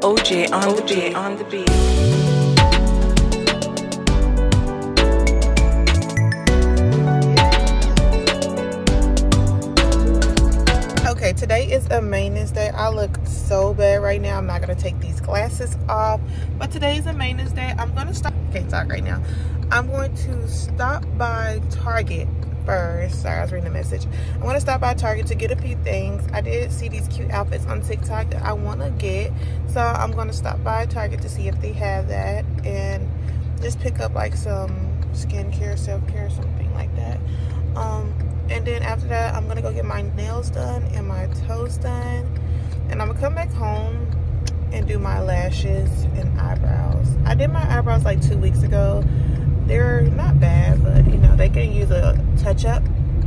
OJ on the beat. Okay, today is a maintenance day. I look so bad right now. I'm not gonna take these glasses off, but today is a maintenance day. I'm gonna stop. Can't talk right now. I'm going to stop by Target first. Sorry, I was reading the message. I'm gonna stop by Target to get a few things. I did see these cute outfits on TikTok that I want to get, so I'm gonna stop by Target to see if they have that and just pick up like some skincare, self-care, something like that. And then after that, I'm gonna go get my nails done and my toes done, and I'm gonna come back home and do my lashes and eyebrows. I did my eyebrows like 2 weeks ago. They're not bad, but you know, they can use a touch-up.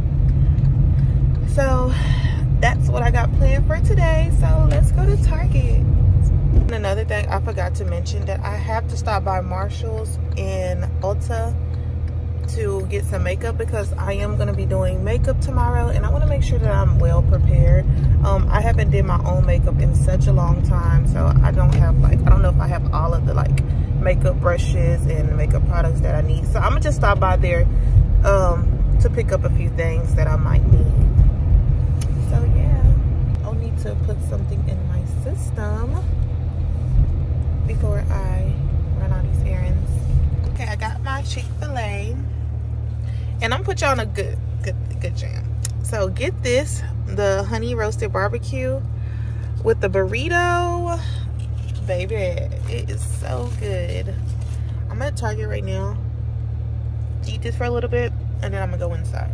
So that's what I got planned for today. So let's go to Target. And another thing I forgot to mention, that I have to stop by Marshall's and Ulta to get some makeup, because I am going to be doing makeup tomorrow, and I want to make sure that I'm well prepared. I haven't did my own makeup in such a long time, so I don't have like, I don't know if I have all of the like makeup brushes and makeup products that I need. So I'm gonna just stop by there to pick up a few things that I might need. So yeah, I'll need to put something in my system before I run all these errands. Okay, I got my Chick-fil-A, and I'm gonna put you on a good jam. So get this, the honey roasted barbecue with the burrito. Baby, it is so good. I'm at Target right now. Eat this for a little bit, and then I'm gonna go inside.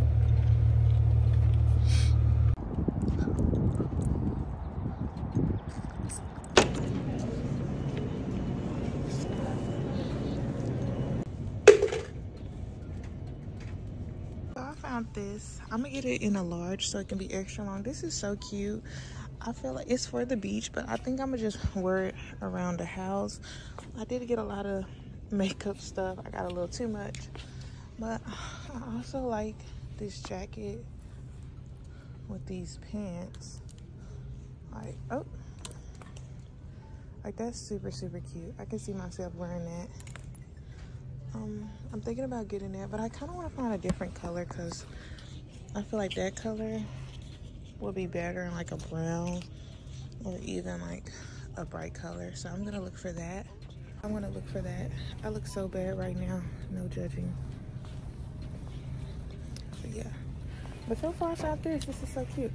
Found this. I'm gonna get it in a large so it can be extra long. This is so cute. I feel like it's for the beach, but I think I'm gonna just wear it around the house. I did get a lot of makeup stuff. I got a little too much, but I also like this jacket with these pants. Like, oh, like that's super cute. I can see myself wearing that. I'm thinking about getting that, but I kind of want to find a different color, because I feel like that color would be better in like a brown or even like a bright color. So I'm gonna look for that. I want to look for that. I look so bad right now, no judging. So yeah, but so far I found this. This is so cute.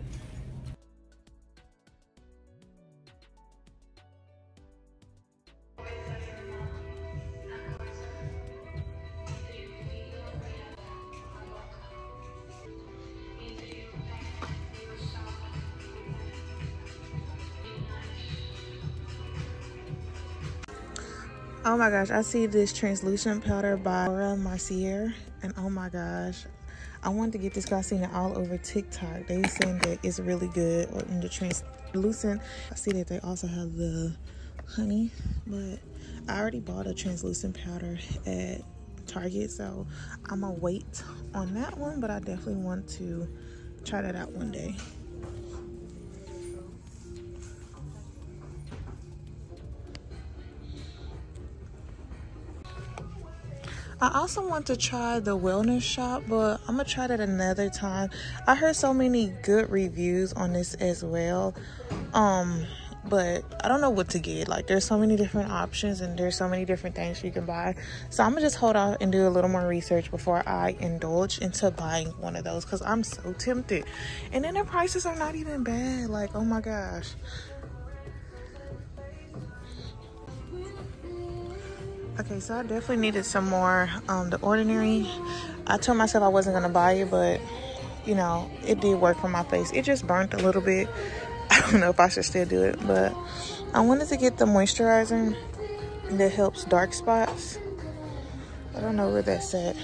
Oh my gosh, I see this translucent powder by Laura Mercier, and oh my gosh, I wanted to get this, because I seen it all over TikTok. They saying that it's really good in the translucent. I see that they also have the honey, but I already bought a translucent powder at Target, so I'm gonna wait on that one, but I definitely want to try that out one day. I also want to try the wellness shop, but I'm gonna try that another time. I heard so many good reviews on this as well, but I don't know what to get. Like, there's so many different options and there's so many different things you can buy, so I'm gonna just hold off and do a little more research before I indulge into buying one of those, because I'm so tempted. And then the prices are not even bad. Like, oh my gosh. Okay, so I definitely needed some more The Ordinary. I told myself I wasn't gonna buy it, but you know, it did work for my face. It just burnt a little bit. I don't know if I should still do it, but I wanted to get the moisturizer that helps dark spots. I don't know where that's at.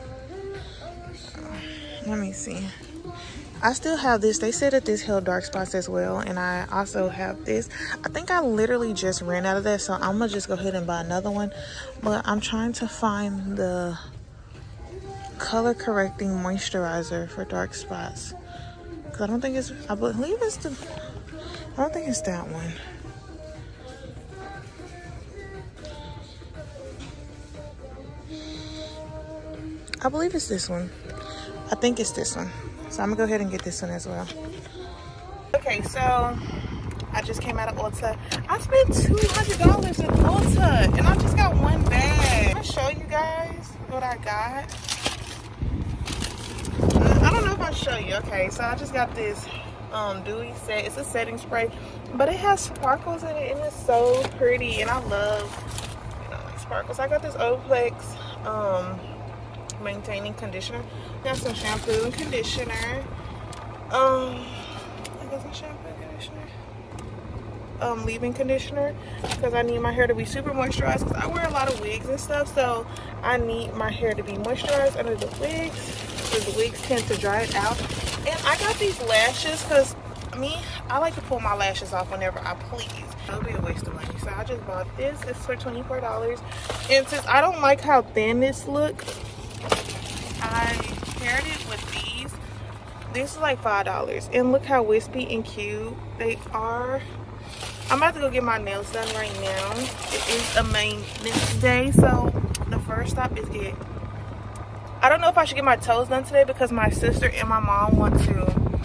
Let me see. I still have this. They said that this held dark spots as well, and I also have this. I think I literally just ran out of that, so I'm gonna just go ahead and buy another one. But I'm trying to find the color correcting moisturizer for dark spots, because I don't think it's, I believe it's the, I don't think it's that one. I believe it's this one. I think it's this one. So I'm gonna go ahead and get this one as well. Okay, so I just came out of Ulta. I spent $200 in Ulta and I just got one bag. I'll show you guys what I got. I don't know if I'll show you. Okay, so I just got this dewy set. It's a setting spray, but it has sparkles in it and it's so pretty, and I love, you know, like sparkles. I got this Olaplex maintaining conditioner. Got some shampoo and conditioner. I got some shampoo and conditioner. Leave-in conditioner, because I need my hair to be super moisturized, because I wear a lot of wigs and stuff, so I need my hair to be moisturized under the wigs, because the wigs tend to dry it out. And I got these lashes because I like to pull my lashes off whenever I please. It'll be a waste of money, so I just bought this. It's for $24. And since I don't like how thin this looks, I paired it with these. This is like $5, and look how wispy and cute they are. I'm about to go get my nails done right now. It is a maintenance day, so the first stop is it. I don't know if I should get my toes done today because my sister and my mom want to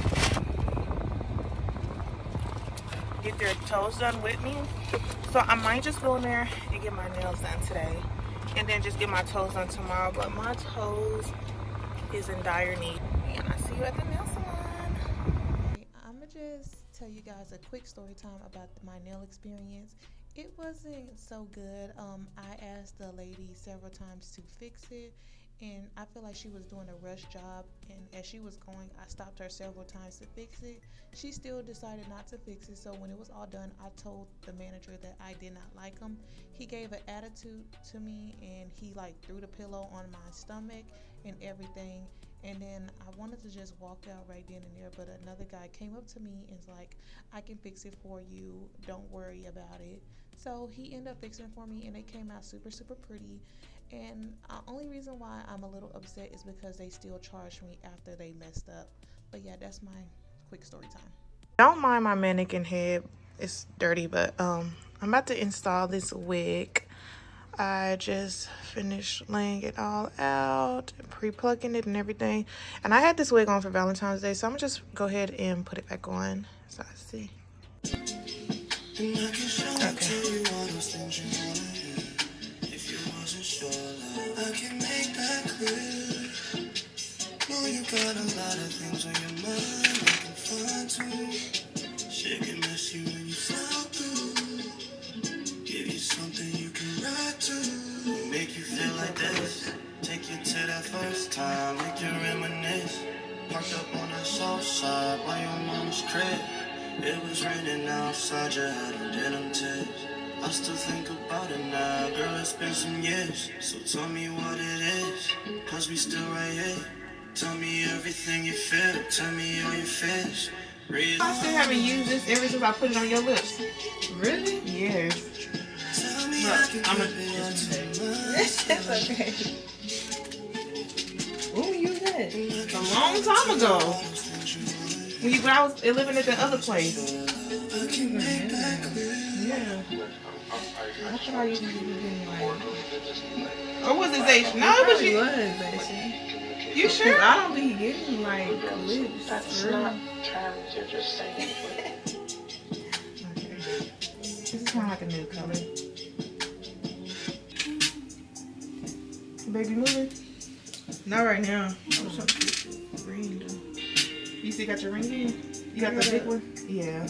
get their toes done with me. So I might just go in there and get my nails done today and then just get my toes done tomorrow. But my toes is in dire need. And I see you at the nail salon. I'm gonna just tell you guys a quick story time about my nail experience. It wasn't so good. I asked the lady several times to fix it, and I feel like she was doing a rush job, and as she was going, I stopped her several times to fix it. She still decided not to fix it, so when it was all done, I told the manager that I did not like him. He gave an attitude to me, and he like threw the pillow on my stomach and everything. And then I wanted to just walk out right then and there, but another guy came up to me and was like, I can fix it for you, don't worry about it. So he ended up fixing it for me, and it came out super, super pretty. And the only reason why I'm a little upset is because they still charged me after they messed up. But yeah, that's my quick story time. Don't mind my mannequin head, it's dirty, but I'm about to install this wig. I just finished laying it all out, pre-plugging it and everything. And I had this wig on for Valentine's Day, so I'm gonna just go ahead and put it back on. So I see. Make you feel like this. Take you to that first time. Make you reminisce. Parked up on that south side by your mama's crib. It was raining outside, you had on denim tips. I still think about it now, girl, it's been some years. So tell me what it is, cause we still right here. Tell me everything you feel, tell me all your fears. I still haven't used this ever since I put it on your lips. Really? Yes. Look, I'm gonna just okay. When you used that? A long time ago. When I was living at the other place. Yeah. I thought I used to be getting like. Or was it Zation? No, it was you. Zation. You sure? I don't think he gave me like lips. That's not terms you're just saying. Okay. This is kind of like a new color. Baby moving? Not right now. I was trying to get the ring though. You still got your ring in? You got the big one? Yeah.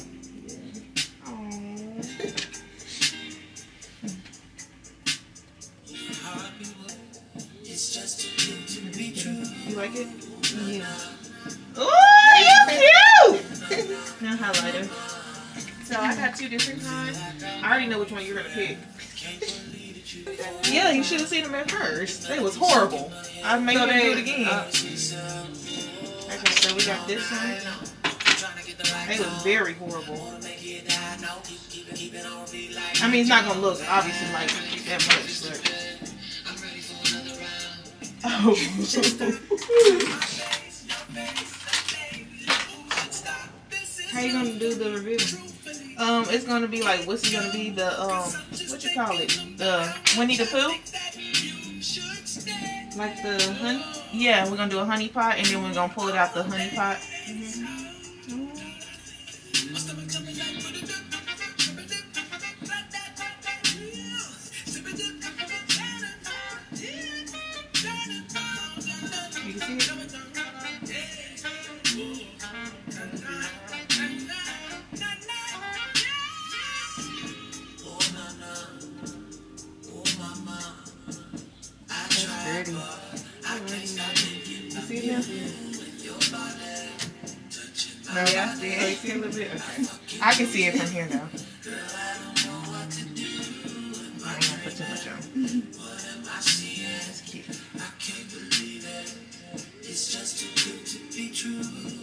You like it? Yeah. Ooh, you cute! Now highlighter. So I got two different kinds. I already know which one you're gonna pick. Yeah, you should have seen them at first. They was horrible. I'll make you do it again. Okay, so we got this one. They was very horrible. I mean, it's not gonna look obviously like that much, but. Oh. How you gonna do the review? It's gonna be like, what's it gonna be? The what you call it? The Winnie the Pooh? Like the honey? Yeah, we're gonna do a honey pot, and then we're gonna pull it out the honey pot. You can see it? No, yeah, see it. See a little bit. Okay. I can see it from here though. I ain't gonna put too much on. That's cute. It's just too good to be true.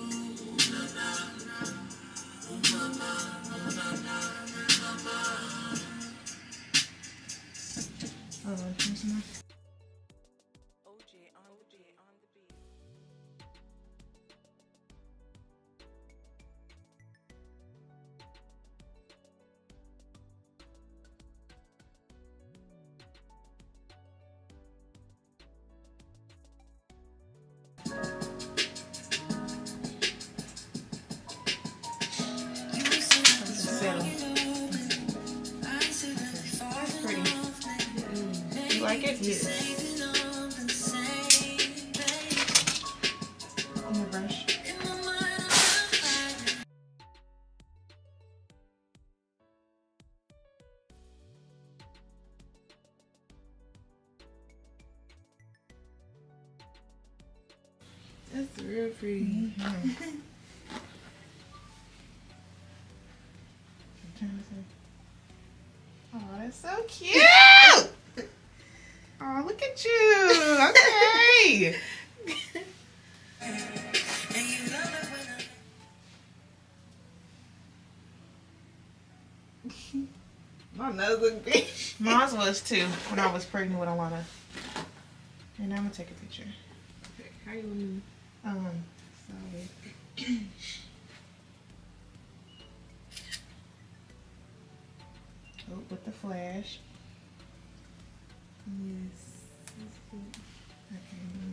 You like it? Yes. On the brush. That's real pretty. Mm-hmm. Oh, that's so cute. Oh, look at you. Okay. My nose look big. Mine was too when I was pregnant with Alana. And I'm gonna take a picture. Okay, how you Sorry. Oh, with the flash. Yes. Okay.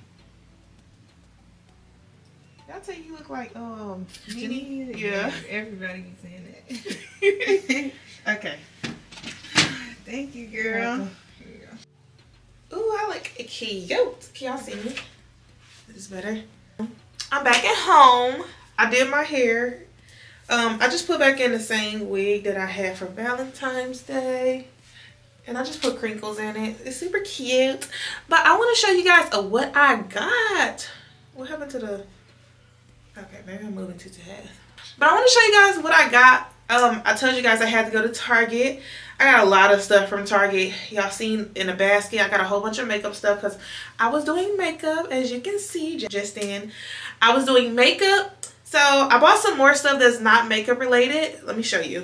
Y'all say you look like Jenny? Yeah. Everybody keeps saying that. Okay. Thank you, girl. Ooh, I look cute. Can y'all see me? This is better. I'm back at home. I did my hair. I just put back in the same wig that I had for Valentine's Day. And I just put crinkles in it. It's super cute. But I want to show you guys what I got. What happened to the... Okay, maybe I'm moving too fast. But I want to show you guys what I got. I told you guys I had to go to Target. I got a lot of stuff from Target. Y'all seen in the basket. I got a whole bunch of makeup stuff because I was doing makeup, as you can see just then. I was doing makeup. So I bought some more stuff that's not makeup related. Let me show you.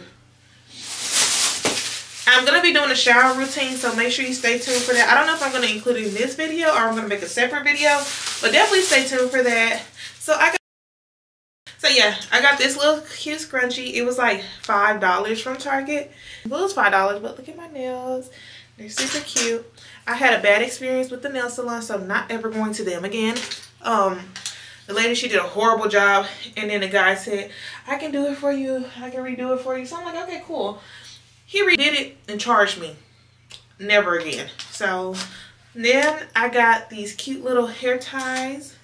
I'm going to be doing a shower routine, so make sure you stay tuned for that. I don't know if I'm going to include it in this video or I'm going to make a separate video, but definitely stay tuned for that. So yeah, I got this little cute scrunchie. It was like $5 from Target. Well, it was $5, but look at my nails. They're super cute. I had a bad experience with the nail salon, so I'm not ever going to them again. The lady, she did a horrible job, and then the guy said, I can do it for you. I can redo it for you. So I'm like, okay, cool. He redid it and charged me. Never again. So then I got these cute little hair ties.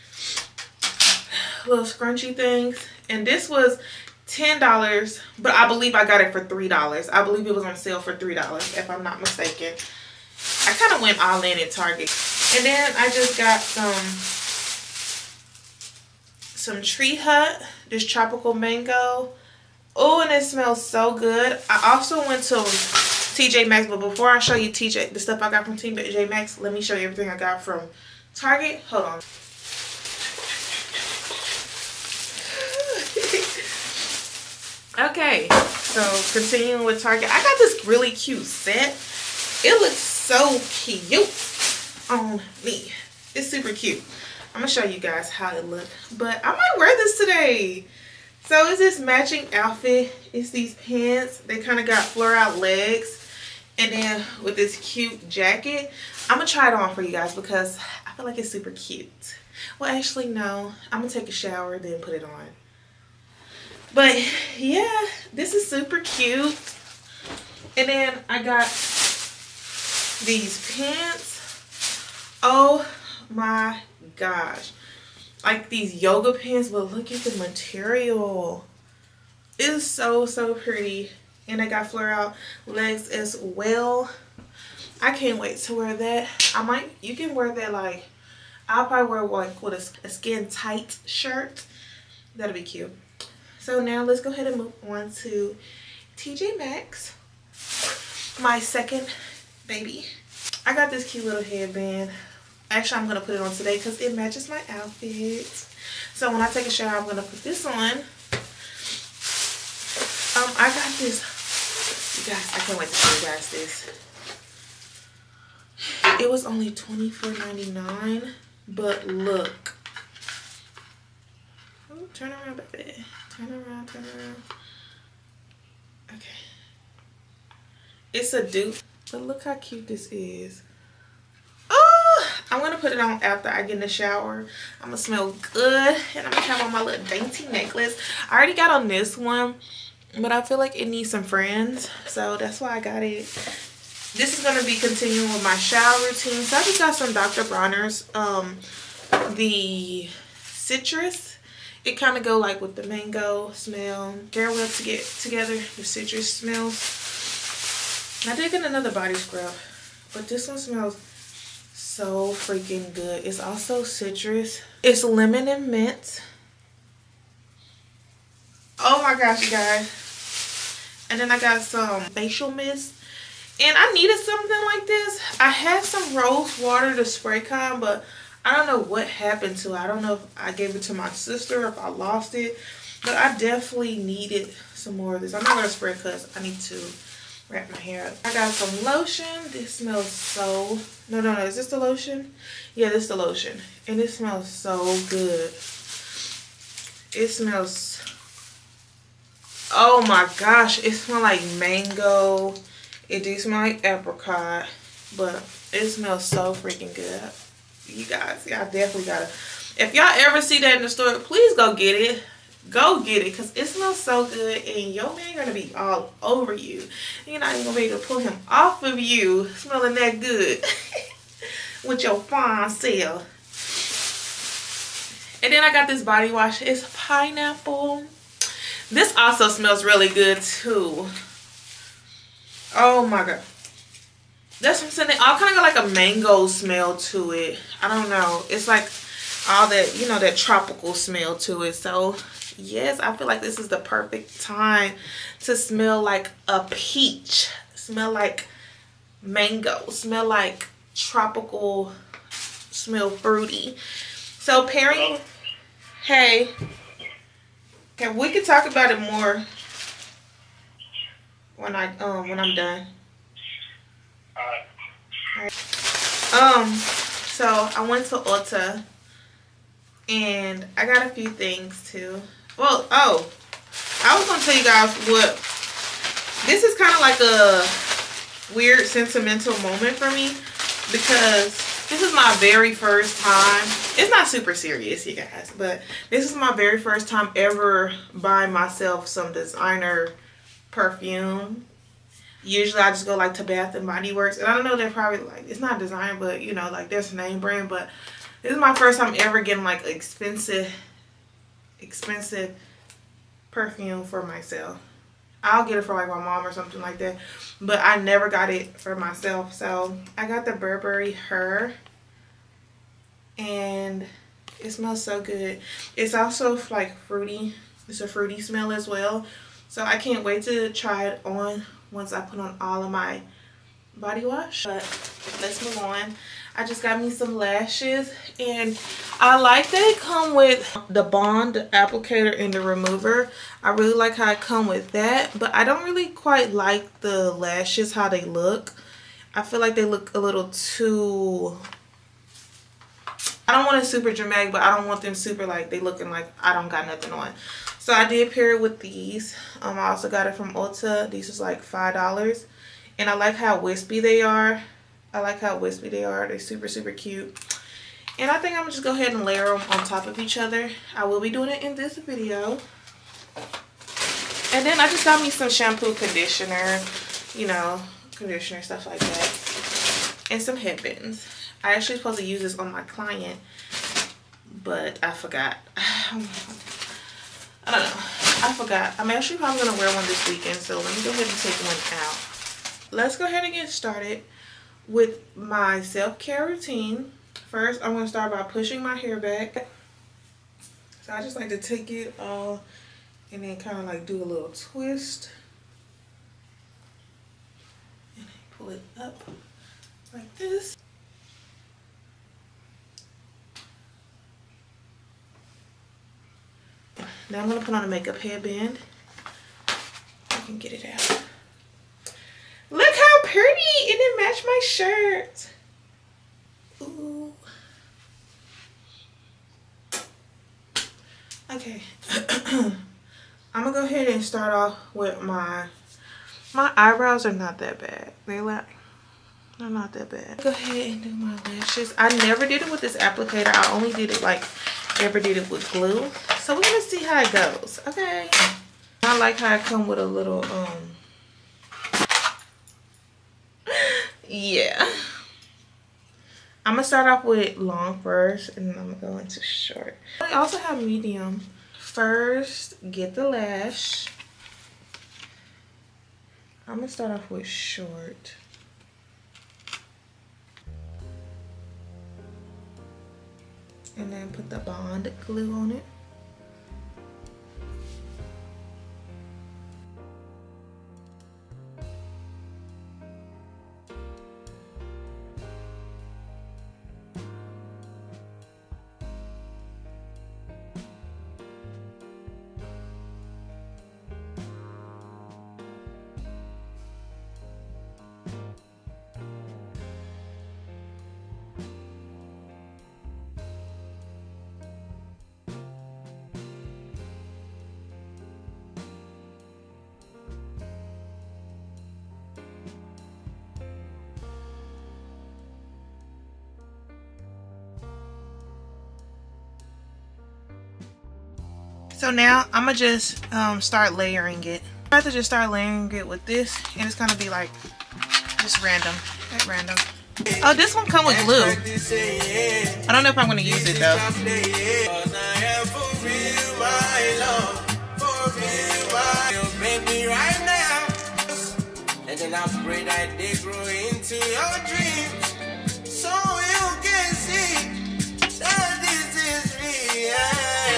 Little scrunchy things. And this was $10, but I believe I got it for $3. I believe it was on sale for $3, if I'm not mistaken. I kind of went all in at Target. And then I just got some Tree Hut, this tropical mango. Oh, and it smells so good. I also went to TJ Maxx, but before I show you the stuff I got from TJ Maxx, let me show you everything I got from Target. Hold on. Okay, so continuing with Target, I got this really cute set. It looks so cute on me. It's super cute. I'm gonna show you guys how it looks, but I might wear this today. So it's this matching outfit. It's these pants. They kind of got flare out legs, and then with this cute jacket. I'm gonna try it on for you guys because I I feel like it's super cute. Well, actually, no. I'm gonna take a shower, then put it on. But yeah, this is super cute. And then I got these pants. Oh my gosh. Like these yoga pants, but look at the material. It is so, so pretty. And I got flare out legs as well. I can't wait to wear that. You can wear that like, I'll probably wear like with a skin tight shirt. That'll be cute. So now let's go ahead and move on to TJ Maxx. My second baby. I got this cute little headband. Actually, I'm going to put it on today because it matches my outfit. So when I take a shower, I'm going to put this on. I got this. You guys, I can't wait to show you guys this. It was only $24.99, but look. Oh, turn around, baby. Turn around, turn around. Okay. It's a dupe, but look how cute this is. Oh, I'm going to put it on after I get in the shower. I'm going to smell good, and I'm going to have on my little dainty necklace. I already got on this one, but I feel like it needs some friends, so that's why I got it. This is going to be continuing with my shower routine. So I just got some Dr. Bronner's, the citrus. It kind of go like with the mango smell. Very well to get together, the citrus smells. I did get another body scrub, but this one smells so freaking good. It's also citrus. It's lemon and mint. Oh my gosh, you guys. And then I got some facial mist. And I needed something like this. I had some rose water, the spray kind, but I don't know what happened to it. I don't know if I gave it to my sister or if I lost it. But I definitely needed some more of this. I'm not going to spray because I need to wrap my hair up. I got some lotion. This smells so... No. Is this the lotion? Yeah, this is the lotion. And it smells so good. It smells... Oh my gosh. It smells like mango. It do smell like apricot. But it smells so freaking good. You guys, y'all definitely gotta... If y'all ever see that in the store, please go get it. Go get it, because it smells so good, and your man gonna be all over you. You're not even gonna be able to pull him off of you smelling that good with your fine self. And then I got this body wash. It's pineapple. This also smells really good too. Oh my god. That's what I'm saying. They all kind of got like a mango smell to it. I don't know. It's like all that, you know, that tropical smell to it. So yes, I feel like this is the perfect time to smell like a peach. Smell like mango. Smell like tropical. Smell fruity. So pairing. Hey. Okay, we can talk about it more when I'm done. Alright. So I went to Ulta and I got a few things too. Well, oh, I was gonna tell you guys what this is kind of like a weird sentimental moment for me, because this is my very first time. It's not super serious, you guys, but this is my very first time ever buying myself some designer perfume. Usually I just go like to Bath and Body Works, and I don't know, they're probably like, it's not designer, but you know, like there's a name brand. But this is my first time ever getting like expensive perfume for myself. I'll get it for like my mom or something like that, but I never got it for myself. So I got the Burberry Her, and it smells so good. It's also like fruity. It's a fruity smell as well. So I can't wait to try it on once I put on all of my body wash. But let's move on. I just got me some lashes, and I like that it come with the bond, the applicator, and the remover. I really like how it come with that, but I don't really quite like the lashes, how they look. I feel like they look a little too... I don't want it super dramatic, but I don't want them super like they looking like I don't got nothing on. So I did pair it with these. I also got it from Ulta. These was like $5. And I like how wispy they are. I like how wispy they are. They're super, super cute. And I think I'm gonna just go ahead and layer them on top of each other. I will be doing it in this video. And then I just got me some shampoo, conditioner, you know, conditioner, stuff like that. And some headbands. I actually supposed to use this on my client, but I forgot. I don't know. I forgot. I'm actually probably going to wear one this weekend, so let me go ahead and take one out. Let's go ahead and get started with my self-care routine. First, I'm going to start by pushing my hair back. So I just like to take it all and then kind of like do a little twist. And then pull it up like this. Now I'm going to put on a makeup headband. I can get it out. Look how pretty! It didn't match my shirt. Ooh. Okay. I'm going to go ahead and start off with my eyebrows are not that bad. They're not that bad. Go ahead and do my lashes. I never did it with this applicator. I only did it ever did it with glue. So we're gonna see how it goes. Okay. I like how it come with a little yeah. I'm gonna start off with long first and then I'm gonna go into short. I also have medium. First, get the lash. I'm gonna start off with short. And then put the bond glue on it. So now I'm gonna just start layering it. I have to just start layering it with this, and it's gonna be like just random, at random. Oh, this one come with glue. I don't know if I'm gonna use it though. And then I pray that they grow into your dreams, so you can see that this is real.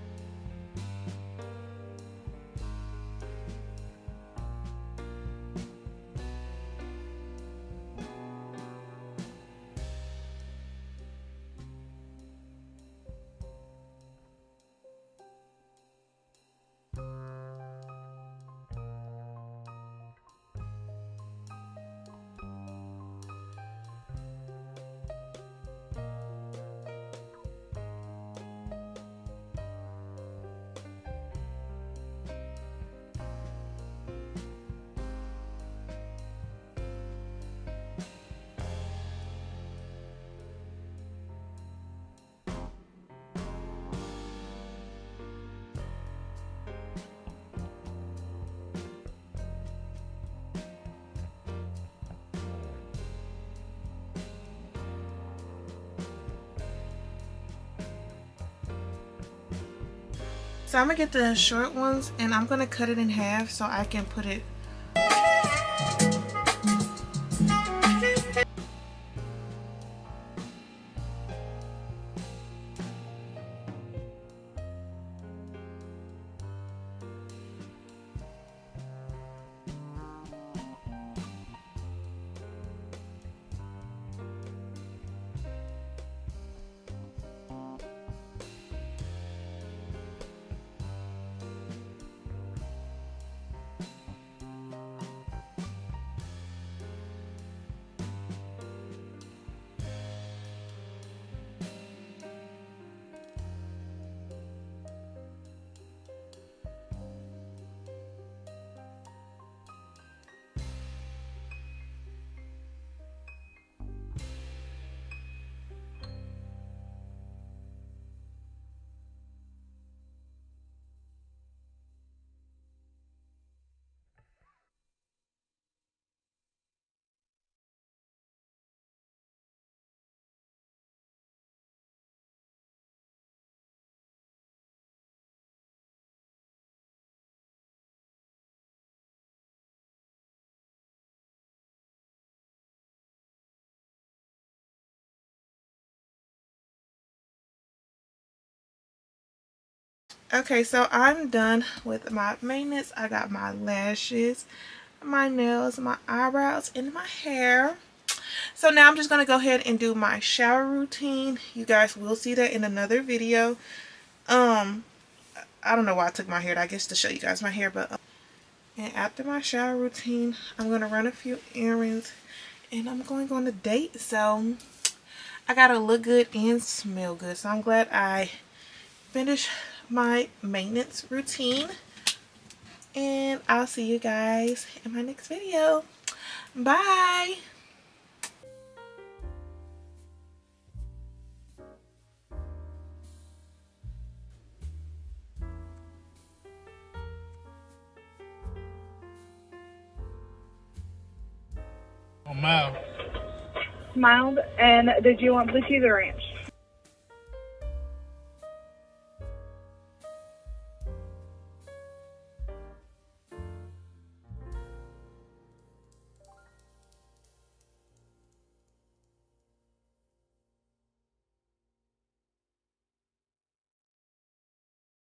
So I'm gonna get the short ones and I'm gonna cut it in half so I can put it. Okay, so I'm done with my maintenance. I got my lashes, my nails, my eyebrows, and my hair. So now I'm just going to go ahead and do my shower routine. You guys will see that in another video. I don't know why I took my hair, I guess to show you guys my hair, but and after my shower routine, I'm going to run a few errands and I'm going on a date. So I got to look good and smell good. So I'm glad I finished my maintenance routine, and I'll see you guys in my next video. Bye. Mild. Mild. And did you want blue cheese or ranch?